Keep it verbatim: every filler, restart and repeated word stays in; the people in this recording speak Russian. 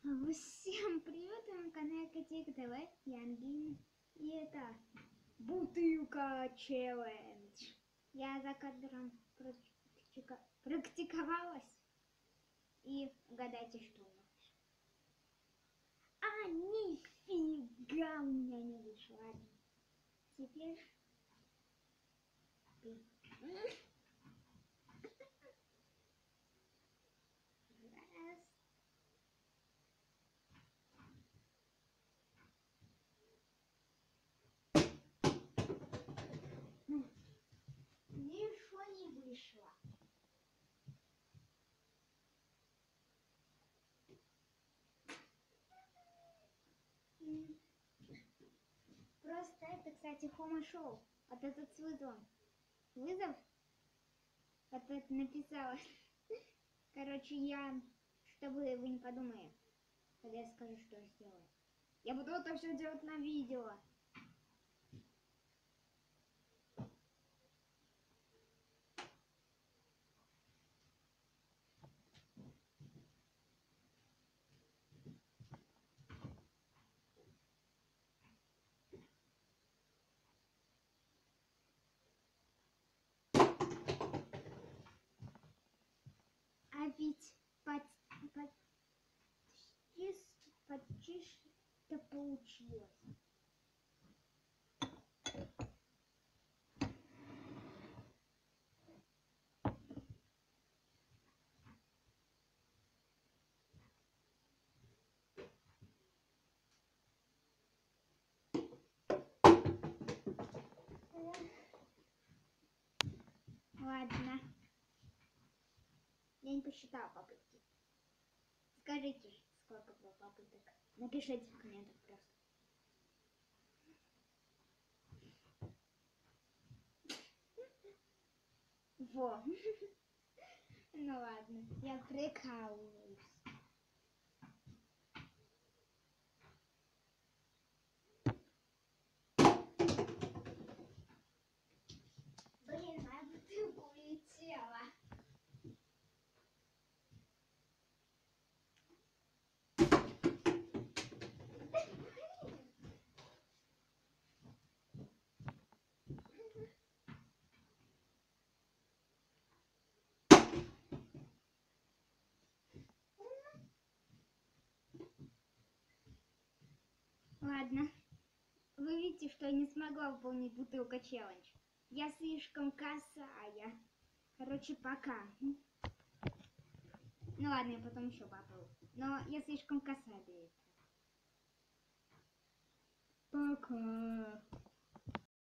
Всем привет, на канале Котик ТВ, я Ангелина, и это бутылка челлендж. Я за кадром практика... практиковалась, и угадайте, что у нас. А, нифига у меня не вышло. Ладно. Теперь... Раз. Ничего не вышло. Просто это, кстати, Хома Шоу. Вот этот с вызовом. Вызов? Вот это написала. Короче, я, чтобы вы не подумали, когда я скажу, что я сделаю. Я буду это все делать на видео. А ведь почти, почти что получилось. Ладно. Я не посчитала попытки. Скажите, сколько было попыток. Напишите в комментах просто. Во. Ну ладно, я прикалываюсь. Блин, моя бутылка улетела. Ладно. Вы видите, что я не смогла выполнить бутылка челлендж. Я слишком косая. Короче, пока. Ну ладно, я потом еще попробую. Но я слишком косая для этого. Пока.